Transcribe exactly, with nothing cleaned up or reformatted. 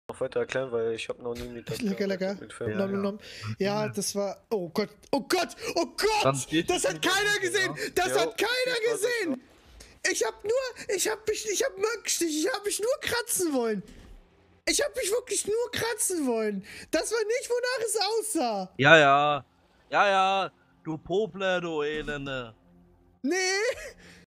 noch weiter erklären, weil ich habe noch nie mit Lecker, lecker. mit Film. Ja, nom, nom. Ja, das war. Oh Gott, oh Gott, oh Gott! Das hat keiner gesehen! Das Jo, hat keiner ich weiß es gesehen! Ich hab nur, ich hab mich, ich hab Mückstich, ich hab mich nur kratzen wollen. Ich hab mich wirklich nur kratzen wollen. Das war nicht, wonach es aussah. Ja, ja. Ja, ja. Du Popler, du Elende. Nee.